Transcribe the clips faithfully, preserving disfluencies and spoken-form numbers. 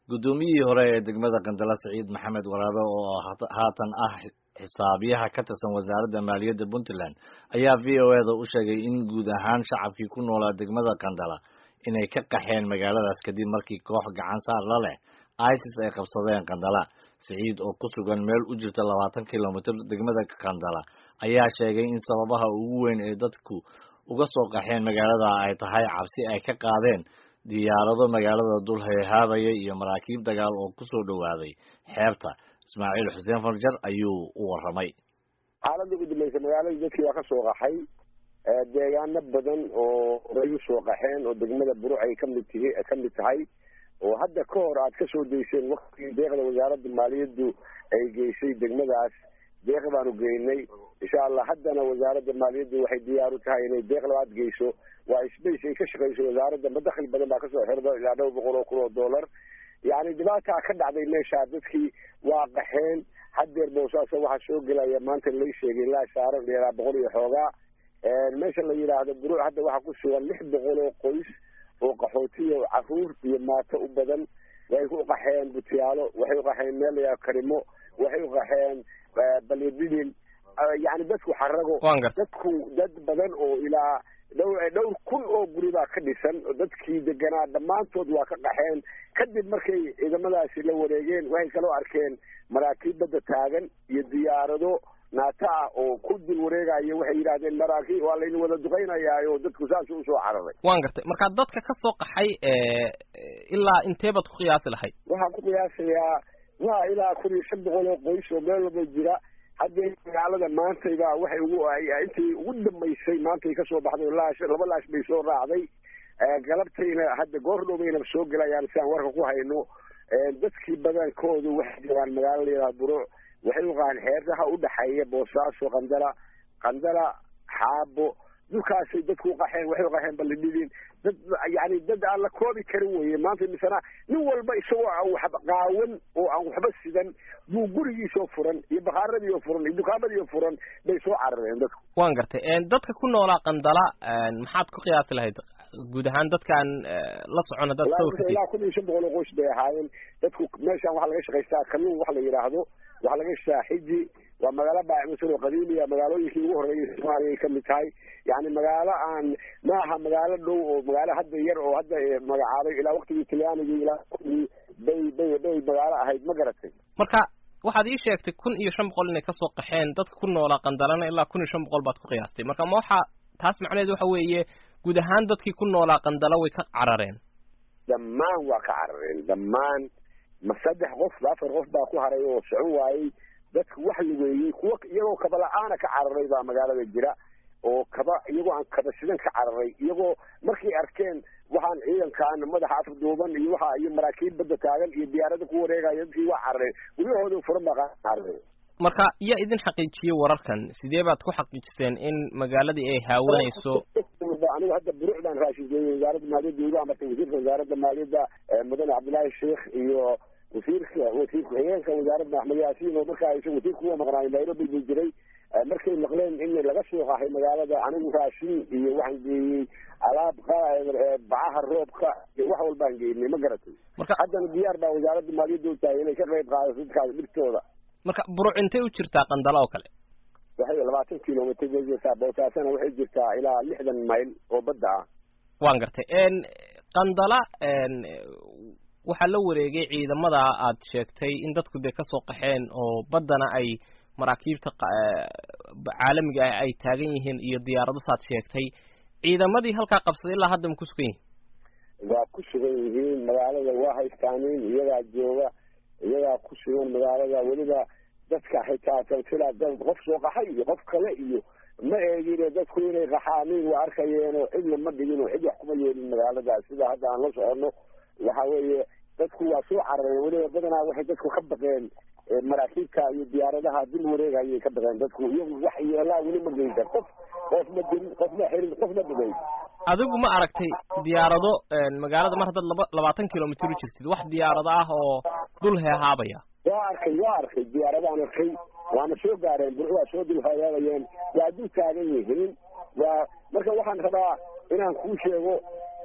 gudoomiyihii hore ee degmada Qandala Saciid Maxamed Waraabe oo haatan ah xisaabiyaha ka tirsan wasaaradda maaliyadda Puntland ayaa V O A da u sheegay in guud ahaan shacabkii ku noolaa degmada Qandala inay ka qaxeen magaaladaas kadib markii koox gacan saar la leh ISIS ay qabsadeen Qandala. Saciid oo ku sugan meel u jirta labaatan kiiloomitir degmada Qandala ayaa sheegay in sababaha ugu weyn ee dadku uga soo qaxeen magaalada ay tahay cabsi ay ka qaadeen diyaarado magaalada dul heehaabaya iyo maraakiib dagaal oo ku soo dhawaaday xeebta. Ismaaciil Xuseen Farjar ayuu u waramay. xaaladda ugu dambaysa magaalada dadkii waa ka soo qaxay deegaano badan oo horay u soo qaxeen oo degmada Buruc ay ka mid tahay ka mid tahay oo hadda ka hor aad ka soo deyseen waqtigii deeqda wasaaradda maaliyaddu ay geysay degmadaas deeq baanu geynay insha Allah haddana wasaaradda maaliyaddu waxay diyaar u tahay inay deeq labaad geyso waa space ay ka shaqeyso wasaaradda madaxil badan baa ka soo xirdo ilaa dhowr boqol oo kun oo dollar yani dhibaataa ka dhacday meesha dadkii waa qaxeen haddeer boosaaso waxaa soo gelaya maanta lay sheegay ilaa saaran ilaa boqol iyo xoogaa meesha la yidhaahdo Buruc hadda waxaa ku sugan lix boqol oo qoys oo qaxootiyo caruur iyo maato u badan way ku qaxeen butiyaalo waxay u qaxeen meel ya karimo waxay u qaxeen balidin yani dadku xarago dadku dad badan oo ilaa dhowr dhowr kun oo guri baa ka dhisan dadkii deganaa dhammaantood waa ka qaxeen kadib markay ciidamadaasi la wareegeen waxay kaloo arkeen maraakiib badda taagan iyo diyaarado naata ah oo ku dul wareegayo waxay yidhaahdeen maraakiib waa laydin wada duqaynayaayo dadku saas u soo cararay. waan gartay marka dadka ka soo qaxay ilaa intee baad ku qiyaasi lahayd? waxaan ku qiyaasayaa waa ilaa kun iyo shan boqol oo qoys oo meel walba jira haddee magaalada maantayba waxay ugu intii ugu dambaysay maantay kasoo baxday laash laba laash bay soo raacday galabtayna hadda goor dhowbayna soo gelayaan si aan warka ku hayno dadkii badankoodu waxay jiraan magaalada yaraha Buruc waxay u qaan xeertaha u dhaxeeya Boosaaso Qandala Qandala Xaabo dhulkaasay dadku qaxeen waxay qaxeen balidin dad yani dad aan la koobi karin weeye maanta misana nin walba isagoo aan waxba qaawan oo aan waxba sidan buu gurigiisoo furan iyo bakaaradii furan iyo dukaamadii furan bay soo carareen dadku. waan gartay dadka ku noolaa Qandala maxaad ku qiyaasi lahayd guud ahaan dadkan la socona dad soo fiirsan ilaa kun iyo shan boqol oo qoys bay ahaayeen dadku meeshan waxa laga shaqeystaa kalluun wax la yiraahdo waxa laga shaaxiji waa magaalo baaxmuusoo qadiimiya magaalooyinkii ugu horeeyay Soomaaliya ka mid tahay yani magaalo aan ma aha magaalo dhow oo magaalo hadda yar oo hadda magacaabay ilaa waqtigii Talyaaniga ilaa bay bay bay magaalo ahayd ma garatay. marka waxaad ii sheegtay kun iyo shan boqol inay ka soo qaxeen dadka ku noolaa Qandalana ilaa kun iyo shan boqol baad ku qiyaastay marka ma waxa taas macnaheedu waxa weeye guud ahaan dadkii ku noolaa Qandala way ka carareen? dhammaan waa ka carareen dhammaan ma saddex qof afar qof baa ku haray oo socon waayay dadku wax lugeeyay kuwa iyagoo kaba la'aana ka cararay baa magaalada jira oo kaba iyagoo aan kaba sidan ka cararay iyagoo markay arkeen waxaan ciidankaan madaxa afduuban iyo waxa iyo maraakiib badda taagan iyo diyaarada ku wareegaya dadkii waa cararay guriyahooda furan baa cararay. marka yaa idin xaqiijiyay wararkan sidee baad ku xaqiijiseen in magaaladii ay haawanayso? aniga hadda Buruc baan raashin geeyay wasaaradda maaliyadda ugu amartay wasiirka wasaaradda maaliyadda mudane Cabdullaahi Sheekh iyo wasiirka wasiirka hoggaanka wasaaradda Axmed Yaasiin oo markaa isagu wasiirku u maqnaayay Nairobi buu jiray markay maqleen in laga soo qaxay magaalada anigu raashin iyo waxaan geeyey alaab bacaha roobka iyo wax walbaan geynay ma garatay. marka haddana diyaar baa wasaaradda maaliyadda u tahay inay ka qayb qaadato dadkaas dhibtooda. marka Buruc intay u jirtaa Qandala oo kale? waxay labaatan kiiloomitir bay jirtaa Boosaasana waxay jirtaa ilaa lixdan mayl oo badda ah. waan gartay Qandala waxaa la wareegay ciidamada aad sheegtay in dadku de ka soo qaxeen oo baddana ay maraakiibta caalamiga ah ay taagan yihiin iyo diyaarado saad sheegtay ciidamadii halkaa qabsaday ilaa hadda ma ku sugan yihiin? waa ku sugan yihiin magaalada waa haystaaniin iyagaa jooga iyagaa ku sugan magaalada weliba dadka xitaa silsilaa dad qof soo qaxay iyo qof kale iyo ma eegine dadku inay qaxaaniin waa arkayeen oo cidna ma dhigin oo cid wax kuma yeelin magaaladaas sida hadda aan la soconno waxa weeye dadku waa soo carareen weliba badanaa waxay dadku ka baqeen maraakiibka iyo diyaaradaha dul wareegayay ka baqeen dadku iyagu wax yeelaa weli ma geysan qof qof ma dirin qof ma xirin qof ma dhigay. adigu ma aragtay diyaarado magaalada mar haddaad laba labaatan kiiloomitir u jirtid wax diyaarado ah oo dul heehaabaya? waa arkay waa arkay diyaaradaan arkay waana soo gaareen Buruc waa soo dul heehaabayeen waa dul taagan yihiin waa marka waxaan rabaa inaan kuu sheego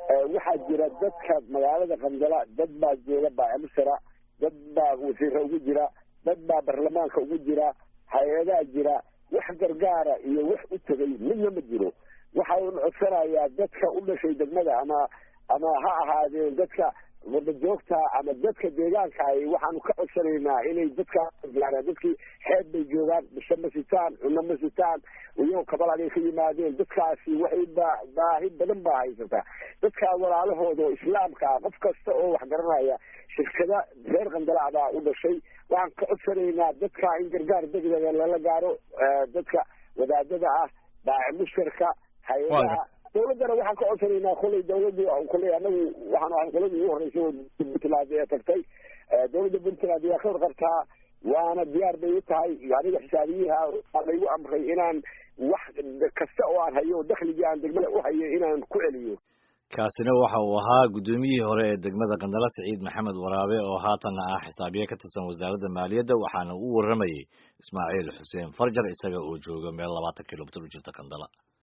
waxaa jira dadka magaalada qandala dad baa jooga baacimusara dad baa wasiiro ugu jira dad baa baarlamaanka ugu jira hay-adaa jira wax gargaara iyo wax u tegay midna ma jiro waxa uun codsanayaa dadka u dhashay degmada ama ama ha ahaadeen dadka wadajoogta ama dadka deegaanka ay waxaanu ka codsanaynaa inay dadka gaaraan dadkii xeeb bay joogaan bisha ma sitaan cunno ma sitaan iyo kabalagay ka yimaadeen dadkaasi waxay baahi badan baa haysataa dadka walaalahooda oo islaamka ah qof kasta oo wax garanaya shirkada reer qandala baa u dhashay waxaan ka codsanaynaa dadka in gargaar degdega lala gaaro dadka wadaadada ah baaci mushtarka hay-adaha dawladdana waxaan ka codsanaynaa kolay dawladdu kolay anagu waxaan ahay qoladii ugu horreysay oo puntland ee tagtay dawladda puntland waa ka warqabtaa waana diyaar bay u tahay aniga xisaabiyaha waa laygu amray inaan wax kasta oo aan hayo dakhligii aan degmada u hayo inaan ku celiyo kaasina waxa uu ahaa guddoomiyihii hore ee degmada qandala Siciid Maxamed Waraabe oo haatanna ah xisaabiye ka tirsan wasaaradda maaliyadda waxaana uu waramayay Ismaaciil Xuseen Farjar isaga oo jooga meel labaatan kiiloomitir u jirta Qandala.